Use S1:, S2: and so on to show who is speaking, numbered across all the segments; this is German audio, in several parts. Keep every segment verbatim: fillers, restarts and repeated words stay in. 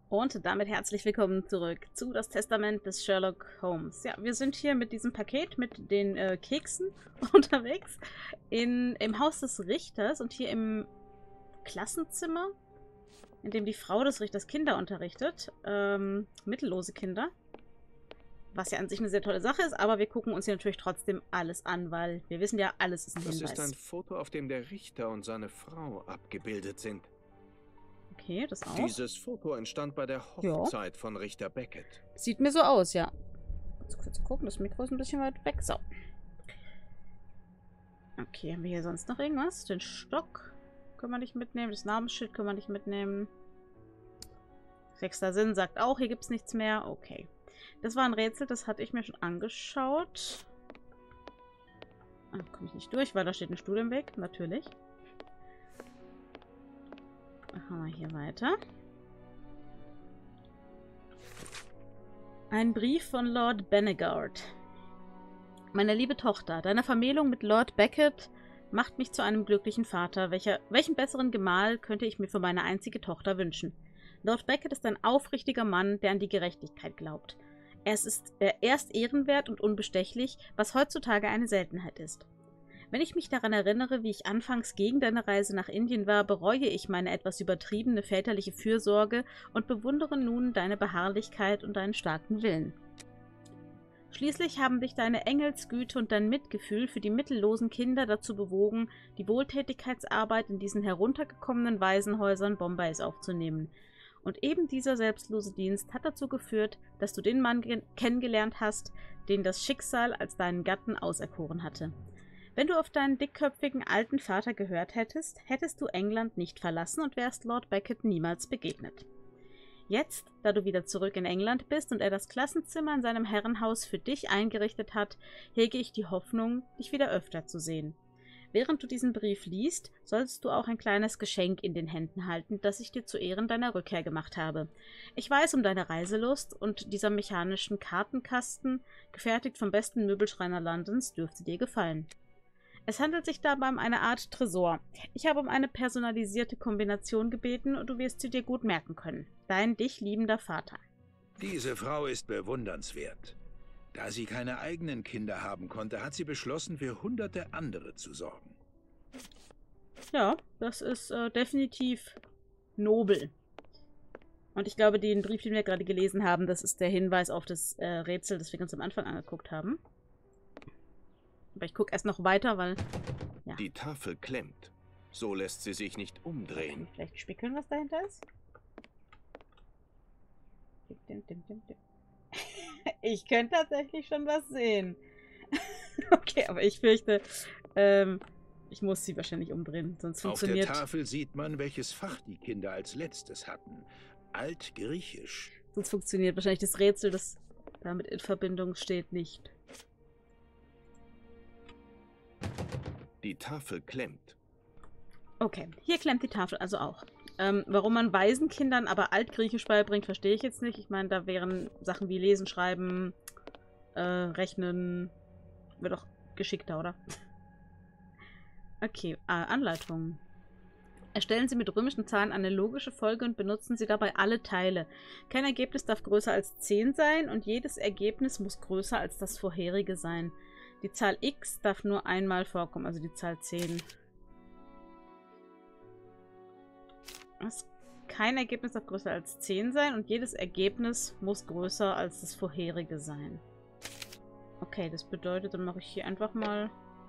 S1: Und damit herzlich willkommen zurück zu Das Testament des Sherlock Holmes. Ja, wir sind hier mit diesem Paket, mit den äh, Keksen unterwegs in, im Haus des Richters und hier im Klassenzimmer, in dem die Frau des Richters Kinder unterrichtet. Ähm, mittellose Kinder. Was ja an sich eine sehr tolle Sache ist, aber wir gucken uns hier natürlich trotzdem alles an, weil wir wissen ja, alles ist ein
S2: Das
S1: Hinweis.
S2: ist ein Foto, auf dem der Richter und seine Frau abgebildet sind.
S1: Okay, das auch.
S2: Dieses Foto entstand bei der Hochzeit ja. von Richter Beckett.
S1: Sieht mir so aus, ja. Ganz kurz gucken, das Mikro ist ein bisschen weit weg. So. Okay, haben wir hier sonst noch irgendwas? Den Stock können wir nicht mitnehmen. Das Namensschild können wir nicht mitnehmen. Sechster Sinn sagt auch, hier gibt es nichts mehr. Okay. Das war ein Rätsel, das hatte ich mir schon angeschaut. Ah, komme ich nicht durch, weil da steht ein Stuhl im Weg. Natürlich. Machen wir hier weiter. Ein Brief von Lord Benegard. Meine liebe Tochter, deine Vermählung mit Lord Beckett macht mich zu einem glücklichen Vater. Welcher, welchen besseren Gemahl könnte ich mir für meine einzige Tochter wünschen? Lord Beckett ist ein aufrichtiger Mann, der an die Gerechtigkeit glaubt. Er ist, er ist ehrenwert und unbestechlich, was heutzutage eine Seltenheit ist. Wenn ich mich daran erinnere, wie ich anfangs gegen deine Reise nach Indien war, bereue ich meine etwas übertriebene väterliche Fürsorge und bewundere nun deine Beharrlichkeit und deinen starken Willen. Schließlich haben dich deine Engelsgüte und dein Mitgefühl für die mittellosen Kinder dazu bewogen, die Wohltätigkeitsarbeit in diesen heruntergekommenen Waisenhäusern Bombays aufzunehmen. Und eben dieser selbstlose Dienst hat dazu geführt, dass du den Mann kennengelernt hast, den das Schicksal als deinen Gatten auserkoren hatte. Wenn du auf deinen dickköpfigen alten Vater gehört hättest, hättest du England nicht verlassen und wärst Lord Beckett niemals begegnet. Jetzt, da du wieder zurück in England bist und er das Klassenzimmer in seinem Herrenhaus für dich eingerichtet hat, hege ich die Hoffnung, dich wieder öfter zu sehen. Während du diesen Brief liest, solltest du auch ein kleines Geschenk in den Händen halten, das ich dir zu Ehren deiner Rückkehr gemacht habe. Ich weiß um deine Reiselust und dieser mechanischen Kartenkasten, gefertigt vom besten Möbelschreiner Londons, dürfte dir gefallen. Es handelt sich dabei um eine Art Tresor. Ich habe um eine personalisierte Kombination gebeten und du wirst sie dir gut merken können. Dein dich liebender Vater.
S3: Diese Frau ist bewundernswert. Da sie keine eigenen Kinder haben konnte, hat sie beschlossen, für hunderte andere zu sorgen.
S1: Ja, das ist äh, definitiv nobel. Und ich glaube, den Brief, den wir gerade gelesen haben, das ist der Hinweis auf das äh, Rätsel, das wir ganz am Anfang angeguckt haben. Aber ich gucke erst noch weiter, weil... Ja.
S2: Die Tafel klemmt. So lässt sie sich nicht umdrehen.
S1: Vielleicht spickeln, was dahinter ist? Dim, dim, dim, dim. Ich könnte tatsächlich schon was sehen. Okay, aber ich fürchte, ähm, ich muss sie wahrscheinlich umdrehen, sonst funktioniert...
S3: Auf der Tafel sieht man, welches Fach die Kinder als letztes hatten. Altgriechisch.
S1: Sonst funktioniert wahrscheinlich das Rätsel, das damit in Verbindung steht, nicht.
S2: Die Tafel klemmt.
S1: Okay, hier klemmt die Tafel also auch. Ähm, warum man Waisenkindern aber Altgriechisch beibringt, verstehe ich jetzt nicht. Ich meine, da wären Sachen wie Lesen, Schreiben, äh, Rechnen, wäre doch geschickter, oder? Okay, äh, Anleitung. Erstellen Sie mit römischen Zahlen eine logische Folge und benutzen Sie dabei alle Teile. Kein Ergebnis darf größer als zehn sein und jedes Ergebnis muss größer als das vorherige sein. Die Zahl x darf nur einmal vorkommen, also die Zahl zehn. Das kein Ergebnis darf größer als zehn sein und jedes Ergebnis muss größer als das vorherige sein. Okay, das bedeutet, dann mache ich hier einfach mal...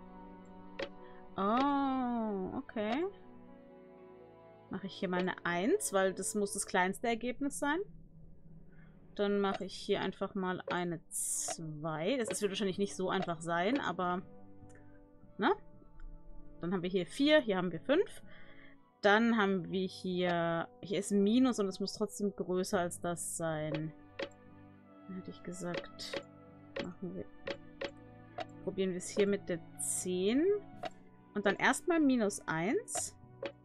S1: Oh, okay. Mache ich hier mal eine eins, weil das muss das kleinste Ergebnis sein. Dann mache ich hier einfach mal eine zwei. Das wird wahrscheinlich nicht so einfach sein, aber... Ne? Dann haben wir hier vier, hier haben wir fünf. Dann haben wir hier... Hier ist ein Minus und es muss trotzdem größer als das sein. Hätte ich gesagt. Machen wir... Probieren wir es hier mit der zehn. Und dann erstmal minus eins.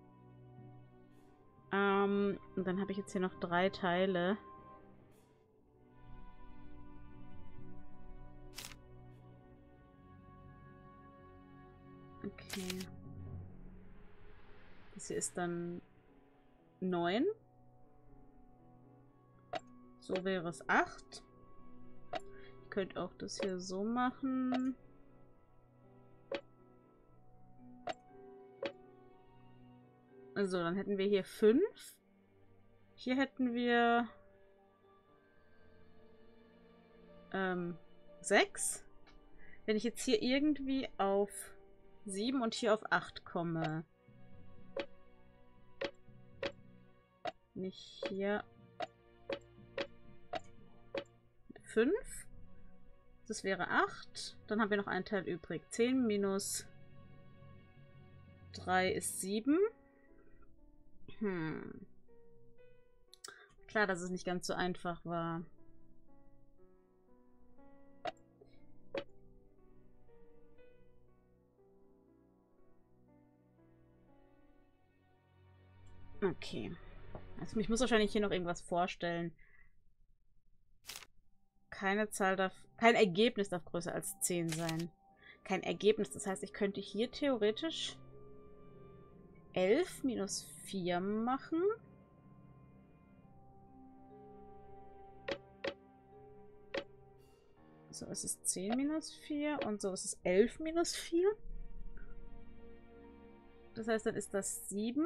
S1: Ähm, und dann habe ich jetzt hier noch drei Teile. Okay. Das hier ist dann neun. So wäre es acht. Ich könnte auch das hier so machen. Also, dann hätten wir hier fünf. Hier hätten wir ähm, sechs. Wenn ich jetzt hier irgendwie auf sieben und hier auf acht komme. Nicht hier. fünf. Das wäre acht. Dann haben wir noch einen Teil übrig. zehn minus drei ist sieben. Hm. Klar, dass es nicht ganz so einfach war. Okay. Also ich muss wahrscheinlich hier noch irgendwas vorstellen. Keine Zahl darf... Kein Ergebnis darf größer als zehn sein. Kein Ergebnis. Das heißt, ich könnte hier theoretisch elf minus vier machen. So, es ist zehn minus vier und so ist es elf minus vier. Das heißt, dann ist das sieben.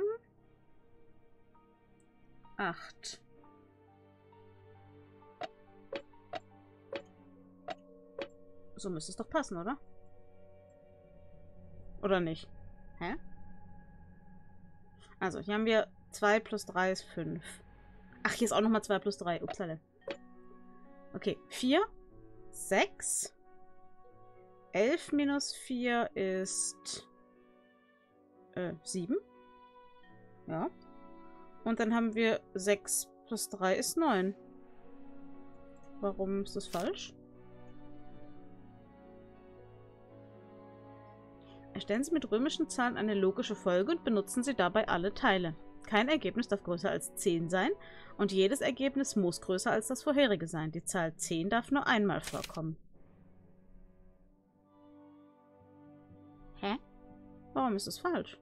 S1: acht. So müsste es doch passen, oder? Oder nicht? Hä? Also, hier haben wir zwei plus drei ist fünf. Ach, hier ist auch nochmal zwei plus drei. Upsala. Okay, vier. sechs. elf minus vier ist äh, sieben. Ja. Und dann haben wir sechs plus drei ist neun. Warum ist das falsch? Erstellen Sie mit römischen Zahlen eine logische Folge und benutzen Sie dabei alle Teile. Kein Ergebnis darf größer als zehn sein und jedes Ergebnis muss größer als das vorherige sein. Die Zahl zehn darf nur einmal vorkommen. Hä? Warum ist das falsch?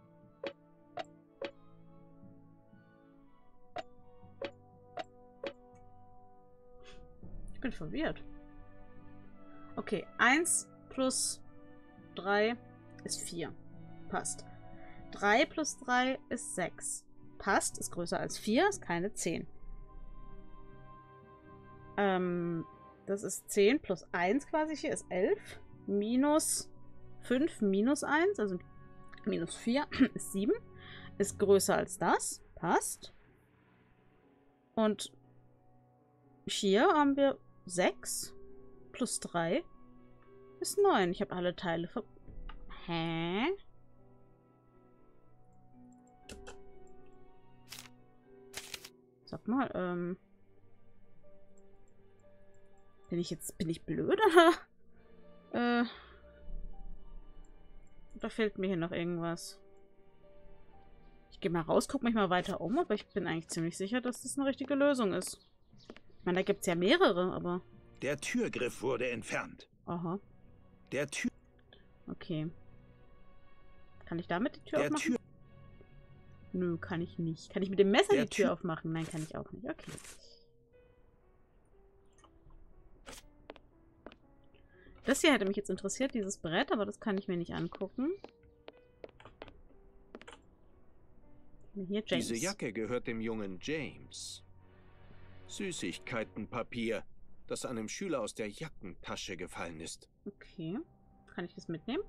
S1: Ich bin verwirrt. Okay, eins plus drei ist vier. Passt. drei plus drei ist sechs. Passt, ist größer als vier, ist keine zehn. Ähm, das ist zehn plus eins quasi hier, ist elf. Minus fünf minus eins, also minus vier ist sieben. Ist größer als das. Passt. Und hier haben wir sechs plus drei ist neun. Ich habe alle Teile ver... Hä? Sag mal, ähm... Bin ich jetzt... Bin ich blöd, oder? Äh... Da fehlt mir hier noch irgendwas. Ich gehe mal raus, gucke mich mal weiter um, aber ich bin eigentlich ziemlich sicher, dass das eine richtige Lösung ist. Ich meine, da gibt es ja mehrere, aber...
S3: Der Türgriff wurde entfernt.
S1: Aha.
S3: Der Tür...
S1: Okay. Kann ich damit die Tür
S3: Der
S1: aufmachen?
S3: Tür...
S1: Nö, kann ich nicht. Kann ich mit dem Messer
S3: Der
S1: die Tür
S3: Tür-
S1: aufmachen? Nein, kann ich auch nicht. Okay. Das hier hätte mich jetzt interessiert, dieses Brett, aber das kann ich mir nicht angucken. Hier James.
S2: Diese Jacke gehört dem jungen James. Süßigkeitenpapier, das einem Schüler aus der Jackentasche gefallen ist.
S1: Okay. Kann ich das mitnehmen?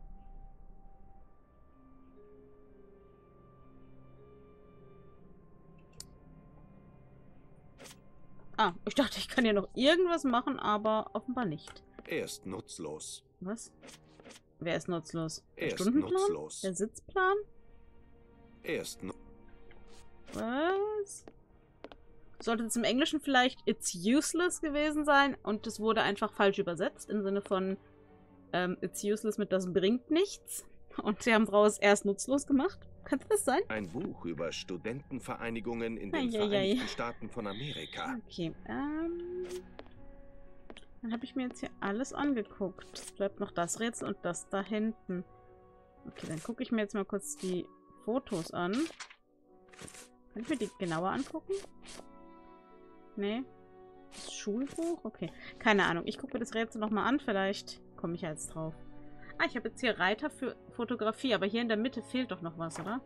S1: Ah, ich dachte, ich kann hier noch irgendwas machen, aber offenbar nicht.
S2: Er ist nutzlos.
S1: Was? Wer ist nutzlos? Der
S2: Er ist
S1: Stundenplan?
S2: nutzlos.
S1: Der Sitzplan?
S2: Er ist nutzlos.
S1: Was? Sollte es im Englischen vielleicht It's useless gewesen sein und es wurde einfach falsch übersetzt im Sinne von ähm, It's useless mit das bringt nichts und sie haben daraus erst nutzlos gemacht? Könnte das sein?
S2: Ein Buch über Studentenvereinigungen in den
S1: Eieiei.
S2: Vereinigten Staaten von Amerika.
S1: Okay, ähm... Dann habe ich mir jetzt hier alles angeguckt. Es bleibt noch das Rätsel und das da hinten. Okay, dann gucke ich mir jetzt mal kurz die Fotos an. Kann ich mir die genauer angucken? Nee. Schulbuch? Okay. Keine Ahnung. Ich gucke mir das Rätsel nochmal an. Vielleicht komme ich jetzt drauf. Ah, ich habe jetzt hier Reiter für Fotografie. Aber hier in der Mitte fehlt doch noch was, oder?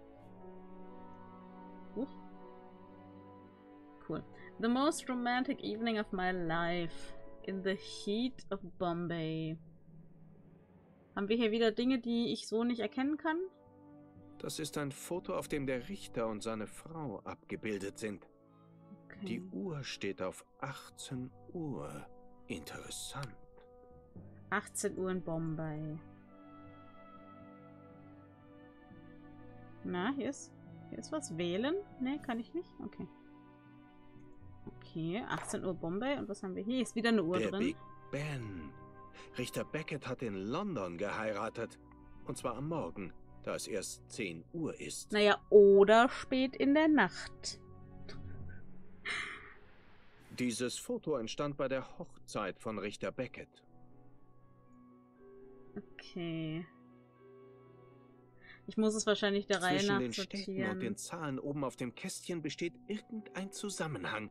S1: Huch. Cool. The most romantic evening of my life. In the heat of Bombay. Haben wir hier wieder Dinge, die ich so nicht erkennen kann?
S2: Das ist ein Foto, auf dem der Richter und seine Frau abgebildet sind.
S1: Okay.
S2: Die Uhr steht auf achtzehn Uhr. Interessant.
S1: achtzehn Uhr in Bombay. Na, hier ist, hier ist was. Wählen? Ne, kann ich nicht? Okay. Okay, achtzehn Uhr Bombay. Und was haben wir hier? Hier ist wieder eine Uhr
S2: Der
S1: drin.
S2: Big Ben. Richter Beckett hat in London geheiratet. Und zwar am Morgen, da es erst zehn Uhr ist.
S1: Naja, oder spät in der Nacht.
S2: Dieses Foto entstand bei der Hochzeit von Richter Beckett.
S1: Okay. Ich muss es wahrscheinlich der Reihe
S2: Zwischen
S1: nach
S2: den Städten
S1: sortieren.
S2: und den Zahlen oben auf dem Kästchen besteht irgendein Zusammenhang.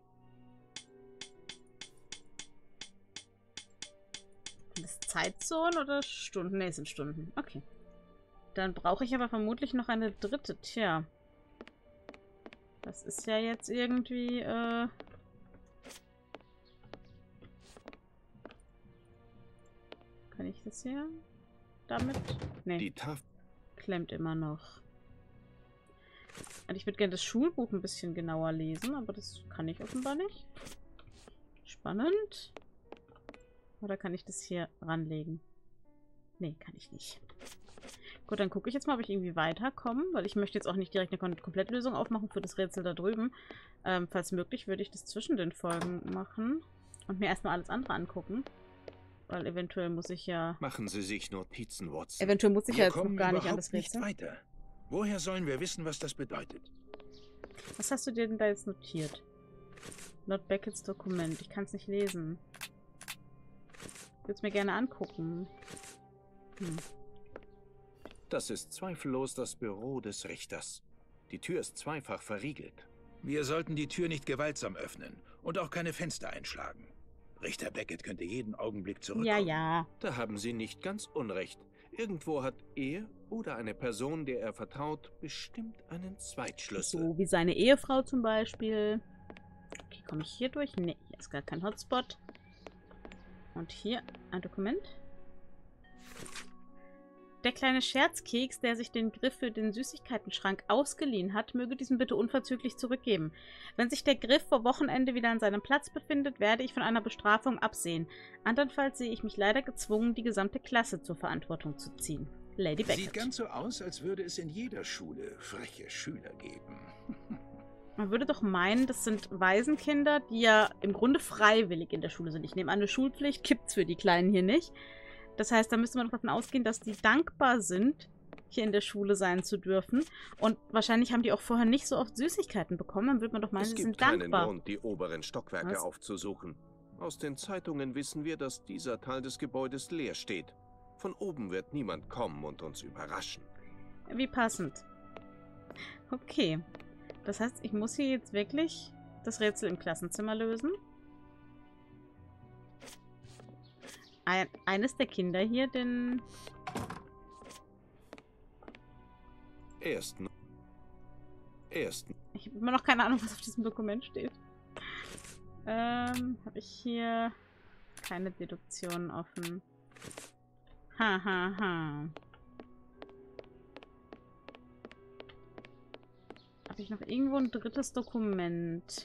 S1: Sind das Zeitzonen oder Stunden? Ne, es sind Stunden. Okay. Dann brauche ich aber vermutlich noch eine dritte. Tja. Das ist ja jetzt irgendwie, äh... Kann ich das hier damit? Ne,
S2: Die Tafel.
S1: klemmt immer noch. Und ich würde gerne das Schulbuch ein bisschen genauer lesen, aber das kann ich offenbar nicht. Spannend. Oder kann ich das hier ranlegen? Nee, kann ich nicht. Gut, dann gucke ich jetzt mal, ob ich irgendwie weiterkomme, weil ich möchte jetzt auch nicht direkt eine Kom Komplettlösung aufmachen für das Rätsel da drüben. Ähm, falls möglich, würde ich das zwischen den Folgen machen und mir erstmal alles andere angucken. Weil eventuell muss ich ja...
S2: Machen Sie sich Notizen, Watson.
S1: Eventuell muss ich ja
S3: Wir
S1: jetzt noch
S3: kommen
S1: gar nicht an
S3: überhaupt
S1: das
S3: nicht
S1: Rätsel.
S3: weiter. Woher sollen wir wissen, was das bedeutet?
S1: Was hast du dir denn da jetzt notiert? Lord Becketts Dokument. Ich kann es nicht lesen. Ich würde es mir gerne angucken. Hm.
S2: Das ist zweifellos das Büro des Richters. Die Tür ist zweifach verriegelt.
S3: Wir sollten die Tür nicht gewaltsam öffnen und auch keine Fenster einschlagen. Richter Beckett könnte jeden Augenblick zurückkommen.
S1: Ja, ja.
S2: Da haben Sie nicht ganz unrecht. Irgendwo hat er oder eine Person, der er vertraut, bestimmt einen Zweitschlüssel.
S1: So wie seine Ehefrau zum Beispiel. Okay, komme ich hier durch? Ne, hier ist gar kein Hotspot. Und hier ein Dokument. Der kleine Scherzkeks, der sich den Griff für den Süßigkeitenschrank ausgeliehen hat, möge diesen bitte unverzüglich zurückgeben. Wenn sich der Griff vor Wochenende wieder an seinem Platz befindet, werde ich von einer Bestrafung absehen. Andernfalls sehe ich mich leider gezwungen, die gesamte Klasse zur Verantwortung zu ziehen. Lady Beckett.
S3: Sieht ganz so aus, als würde es in jeder Schule freche Schüler geben.
S1: Man würde doch meinen, das sind Waisenkinder, die ja im Grunde freiwillig in der Schule sind. Ich nehme an, eine Schulpflicht gibt es für die Kleinen hier nicht. Das heißt, da müsste man doch davon ausgehen, dass die dankbar sind, hier in der Schule sein zu dürfen. Und wahrscheinlich haben die auch vorher nicht so oft Süßigkeiten bekommen. Dann würde man doch meinen,
S2: Es
S1: sie
S2: gibt
S1: sind
S2: keinen
S1: dankbar.
S2: Grund, die oberen Stockwerke
S1: Was?
S2: aufzusuchen. Aus den Zeitungen wissen wir, dass dieser Teil des Gebäudes leer steht. Von oben wird niemand kommen und uns überraschen.
S1: Wie passend. Okay. Das heißt, ich muss hier jetzt wirklich das Rätsel im Klassenzimmer lösen. Ein, eines der Kinder hier, den...
S2: Ersten. Ersten.
S1: Ich habe immer noch keine Ahnung, was auf diesem Dokument steht. Ähm, habe ich hier keine Deduktionen offen. Ha, ha, ha. Habe ich noch irgendwo ein drittes Dokument?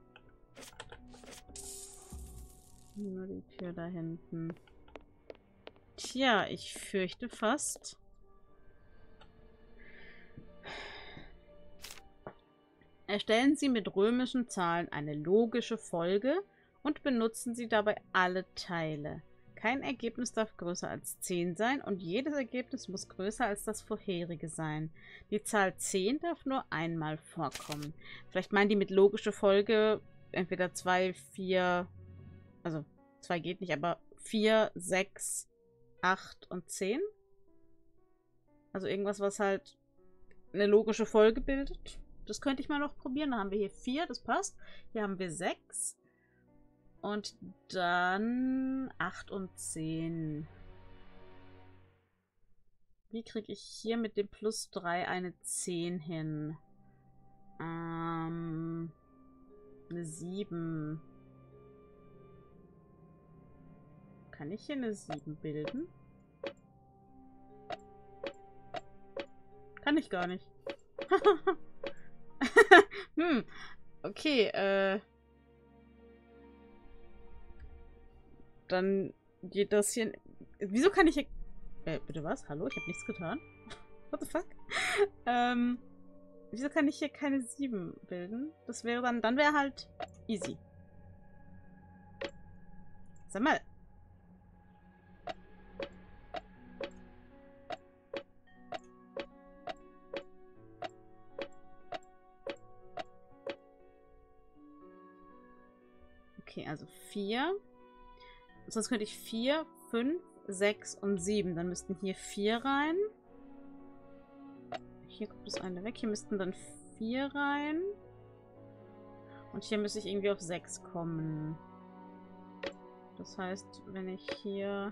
S1: Nur die Tür da hinten. Tja, ich fürchte fast. Erstellen Sie mit römischen Zahlen eine logische Folge und benutzen Sie dabei alle Teile. Kein Ergebnis darf größer als zehn sein und jedes Ergebnis muss größer als das vorherige sein. Die Zahl zehn darf nur einmal vorkommen. Vielleicht meinen die mit logische Folge entweder zwei, vier, also zwei geht nicht, aber vier, sechs, acht und zehn. Also irgendwas, was halt eine logische Folge bildet. Das könnte ich mal noch probieren. Dann haben wir hier vier, das passt. Hier haben wir sechs. Und dann acht und zehn. Wie kriege ich hier mit dem plus drei eine zehn hin? Ähm, eine sieben. Kann ich hier eine sieben bilden? Kann ich gar nicht. hm. Okay, äh. Dann geht das hier... Wieso kann ich hier... Äh, bitte was? Hallo? Ich habe nichts getan. What the fuck? ähm, wieso kann ich hier keine sieben bilden? Das wäre dann... Dann wäre halt easy. Sag mal. Okay, also vier. Sonst könnte ich vier, fünf, sechs und sieben. Dann müssten hier vier rein. Hier kommt das eine weg. Hier müssten dann vier rein. Und hier müsste ich irgendwie auf sechs kommen. Das heißt, wenn ich hier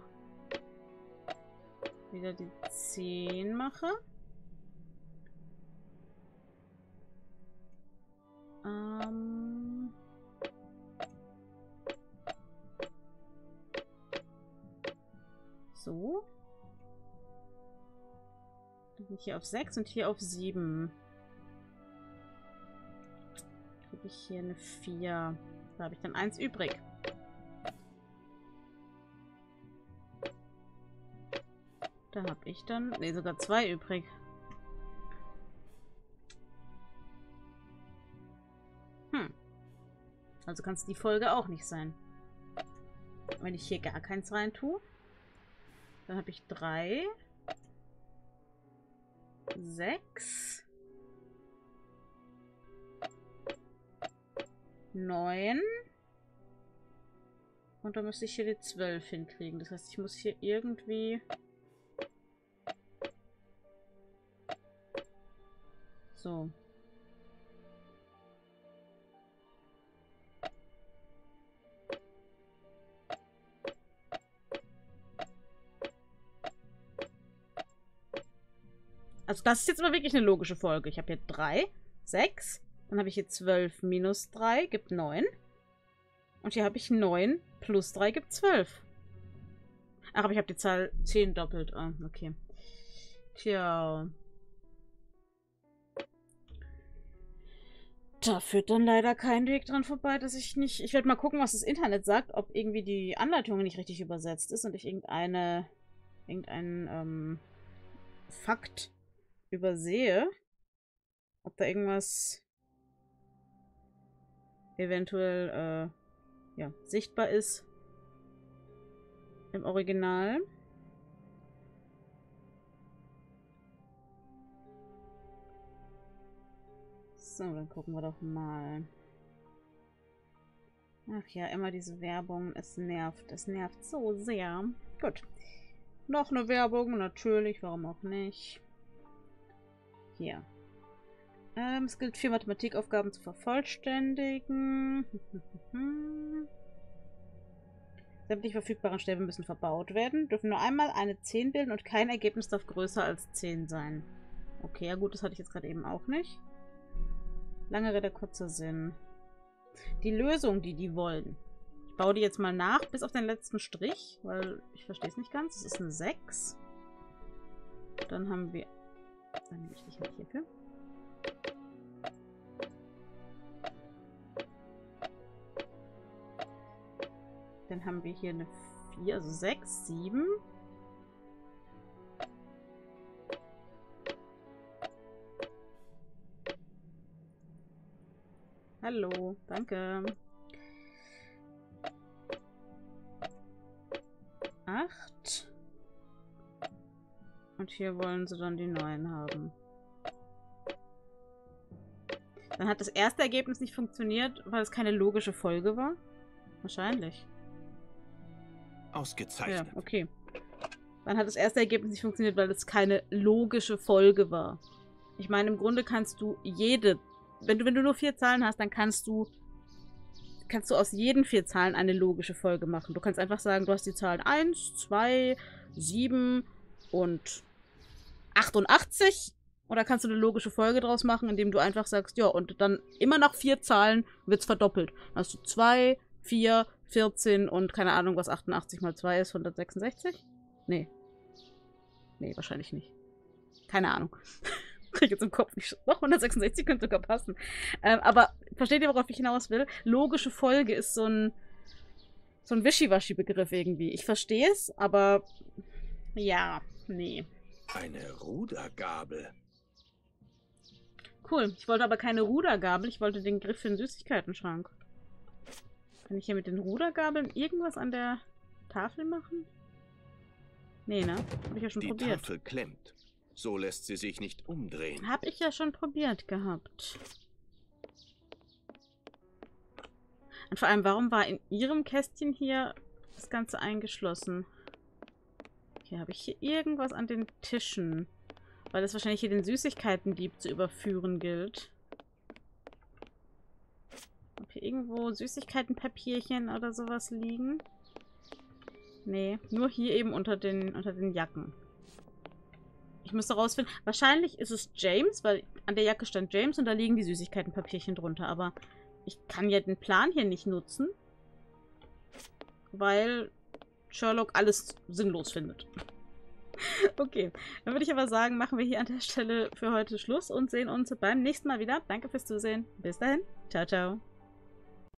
S1: wieder die zehn mache. Ähm... So. Dann bin ich hier auf sechs und hier auf sieben. Kriege ich hier eine vier. Da habe ich dann eins übrig. Da habe ich dann... Ne, sogar zwei übrig. Hm. Also kann es die Folge auch nicht sein. Wenn ich hier gar keins rein tue. Dann habe ich drei, sechs, neun und dann müsste ich hier die zwölf hinkriegen. Das heißt, ich muss hier irgendwie so. Also das ist jetzt aber wirklich eine logische Folge. Ich habe hier drei, sechs, dann habe ich hier zwölf minus drei, gibt neun. Und hier habe ich neun plus drei, gibt zwölf. Ach, aber ich habe die Zahl zehn doppelt. Ah, okay. Tja. Da führt dann leider kein Weg dran vorbei, dass ich nicht... Ich werde mal gucken, was das Internet sagt, ob irgendwie die Anleitung nicht richtig übersetzt ist und ich irgendeine... irgendeinen ähm, Fakt übersehe. Ob da irgendwas eventuell äh, ja, sichtbar ist im Original. So, dann gucken wir doch mal. Ach ja, immer diese Werbung. Es nervt. Es nervt so sehr. Gut. Noch eine Werbung. Natürlich. Warum auch nicht. Hier. Ähm, es gilt, vier Mathematikaufgaben zu vervollständigen. Sämtliche verfügbaren Stäbe müssen verbaut werden. Dürfen nur einmal eine zehn bilden und kein Ergebnis darf größer als zehn sein. Okay, ja gut, das hatte ich jetzt gerade eben auch nicht. Lange Rede, kurzer Sinn. Die Lösung, die die wollen. Ich baue die jetzt mal nach, bis auf den letzten Strich, weil ich verstehe es nicht ganz. Das ist eine sechs. Dann haben wir... Dann nehme ich dich halt hierfür. Dann haben wir hier eine vier, also sechs, sieben. Hallo, danke. acht. Und hier wollen sie dann die neun haben. Dann hat das erste Ergebnis nicht funktioniert, weil es keine logische Folge war. Wahrscheinlich.
S2: Ausgezeichnet.
S1: Ja, okay. Dann hat das erste Ergebnis nicht funktioniert, weil es keine logische Folge war. Ich meine, im Grunde kannst du jede... Wenn du, wenn du nur vier Zahlen hast, dann kannst du kannst du aus jeden vier Zahlen eine logische Folge machen. Du kannst einfach sagen, du hast die Zahlen eins, zwei, sieben und achtundachtzig. Oder kannst du eine logische Folge draus machen, indem du einfach sagst, ja, und dann immer nach vier Zahlen wird es verdoppelt. Dann hast du zwei, vier, vierzehn und keine Ahnung, was achtundachtzig mal zwei ist, hundertsechsundsechzig? Nee. Nee, wahrscheinlich nicht. Keine Ahnung. Krieg ich jetzt im Kopf nicht. Doch, hundertsechsundsechzig könnte sogar passen. Ähm, aber versteht ihr, worauf ich hinaus will? Logische Folge ist so ein so ein Wischiwaschi-Begriff irgendwie. Ich verstehe es, aber ja, nee.
S3: Eine Rudergabel.
S1: Cool. Ich wollte aber keine Rudergabel. Ich wollte den Griff für den Süßigkeitenschrank. Kann ich hier mit den Rudergabeln irgendwas an der Tafel machen? Nee, ne? Hab ich ja schon
S2: Die
S1: probiert.
S2: Tafel klemmt. So lässt sie sich nicht umdrehen.
S1: Hab ich ja schon probiert gehabt. Und vor allem, warum war in ihrem Kästchen hier das Ganze eingeschlossen? Hier habe ich hier irgendwas an den Tischen. Weil es wahrscheinlich hier den Süßigkeitendieb zu überführen gilt. Ob hier irgendwo Süßigkeitenpapierchen oder sowas liegen? Nee, nur hier eben unter den, unter den Jacken. Ich müsste rausfinden. Wahrscheinlich ist es James, weil an der Jacke stand James und da liegen die Süßigkeitenpapierchen drunter. Aber ich kann ja den Plan hier nicht nutzen, weil Sherlock alles sinnlos findet. Okay, dann würde ich aber sagen, machen wir hier an der Stelle für heute Schluss und sehen uns beim nächsten Mal wieder. Danke fürs Zusehen. Bis dahin. Ciao, ciao.